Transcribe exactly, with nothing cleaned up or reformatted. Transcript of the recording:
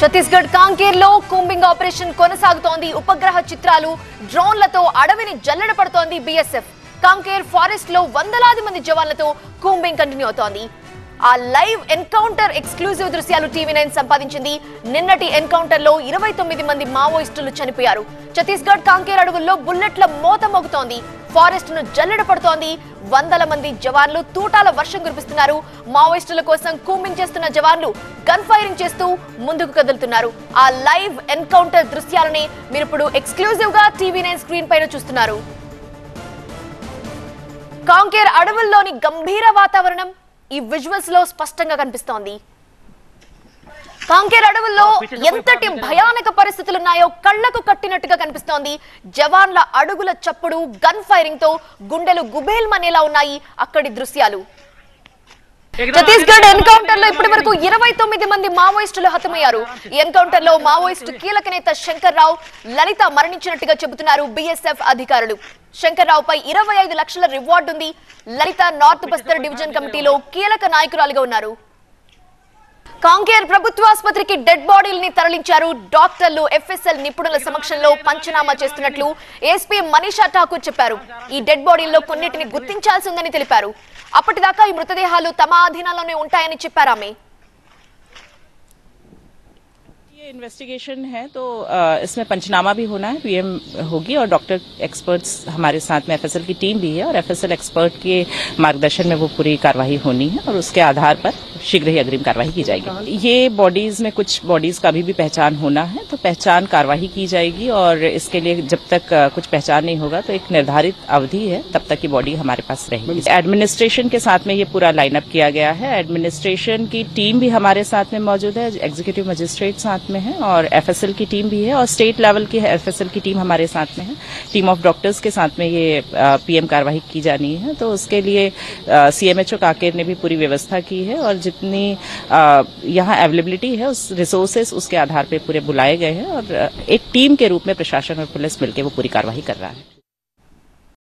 Chhattisgarh కాంకేర్లో combing operation కొనసాగుతోంది. ఉపగ్రహ చిత్రాలు డ్రోన్లతో అడవిని జల్లెడ పడుతోంది బీఎస్ఎఫ్. కాంకేర్ ఫారెస్ట్ లో వందలాది మంది జవాన్లతో కూంబింగ్ కంటిన్యూ అవుతోంది. ఆ లైవ్ ఎన్కౌంటర్ ఎక్స్క్లూజివ్ దృశ్యాలు టీవీ నైన్ సంపాదించింది. నిన్నటి ఎన్కౌంటర్ లో ఇరవై తొమ్మిది మంది మావోయిస్టులు చనిపోయారు. ఛత్తీస్గఢ్ కాంకేర్ అడవుల్లో బుల్లెట్ల మోత మోగుతోంది. ఫారెస్ట్ ను జల్లెడ పడుతోంది. వందల మంది జవాన్లు తూటాల వర్షం కురిపిస్తున్నారు. మావోయిస్టుల కోసం కూంబింగ్ చేస్తున్న జవాన్లు గన్ ఫైరింగ్ చేస్తూ ముందుకు కదులుతున్నారు. ఆ లైవ్ ఎన్కౌంటర్ దృశ్యాలని మీరు ఇప్పుడు ఎక్స్క్లూజివ్ గా టీవీ నైన్ స్క్రీన్ పైన చూస్తున్నారు. కాంకేర్ అడవుల్లోని గంభీర వాతావరణం ఈ విజువల్స్ లో స్పష్టంగా కనిపిస్తోంది. కాంకేర్ అడవుల్లో ఎంతటి భయానక పరిస్థితులున్నాయో కళ్లకు కట్టినట్టుగా కనిపిస్తోంది. జవాన్ల అడుగుల చప్పుడు, గన్ ఫైరింగ్ తో గుండెలు గుబేల్మనేలా ఉన్నాయి అక్కడి దృశ్యాలు. ఛత్తీస్గఢ్ ఎన్కౌంటర్ లో ఇప్పటి వరకు ఇరవై తొమ్మిది మంది మావోయిస్టులు హతమయ్యారు. ఈ ఎన్కౌంటర్ లో మావోయిస్టు కీలక నేత శంకర్ రావు, లలిత మరణించినట్టుగా చెబుతున్నారు బీఎస్ఎఫ్ అధికారులు. శంకర్ రావు పై ఇరవై ఐదు లక్షల రివార్డు ఉంది. లలిత నార్త్ బస్తర్ డివిజన్ కమిటీలో కీలక నాయకురాలుగా ఉన్నారు. కాంకేర్ ప్రభుత్వ ఆసుపత్రికి డెడ్ బాడీల్ని తరలించారు. డాక్టర్లు, ఎఫ్ఎస్ఎల్ నిపుణుల సమక్షంలో పంచనామా చేస్తున్నట్లు ఎస్పీ మనీషా ఠాకూర్ చెప్పారు. ఈ డెడ్ బాడీల్లో కొన్నిటిని గుర్తించాల్సి ఉందని తెలిపారు. అప్పటిదాకా ఈ మృతదేహాలు తమ అధీనంలోనే ఉంటాయని చెప్పారు ఆమె. ये इन्वेस्टिगेशन है तो इसमें पंचनामा भी होना है, पीएम होगी और डॉक्टर एक्सपर्ट्स हमारे साथ में एफएसएल की टीम भी है और एफएसएल एक्सपर्ट के मार्गदर्शन में वो पूरी कार्रवाई होनी है और उसके आधार पर शीघ्र ही अग्रिम कार्रवाई की जाएगी। ये बॉडीज में कुछ बॉडीज का अभी भी पहचान होना है तो पहचान कार्रवाई की जाएगी और इसके लिए जब तक कुछ पहचान नहीं होगा तो एक निर्धारित अवधि है तब तक की बॉडी हमारे पास रहेगी। एडमिनिस्ट्रेशन के साथ में ये पूरा लाइनअप किया गया है। एडमिनिस्ट्रेशन की टीम भी हमारे साथ में मौजूद है, एग्जीक्यूटिव मजिस्ट्रेट साथ में है और एफएसएल की टीम भी है और स्टेट लेवल की एफएसएल की टीम हमारे साथ में है। टीम ऑफ डॉक्टर्स के साथ में ये पीएम कार्रवाई की जानी है तो उसके लिए सीएमएचओ कांकेर ने भी पूरी व्यवस्था की है और जितनी यहाँ अवेलेबिलिटी है उस रिसोर्सेस उसके आधार पर पूरे बुलाए गए हैं और एक टीम के रूप में प्रशासन और पुलिस मिलकर वो पूरी कार्रवाई कर रहा है।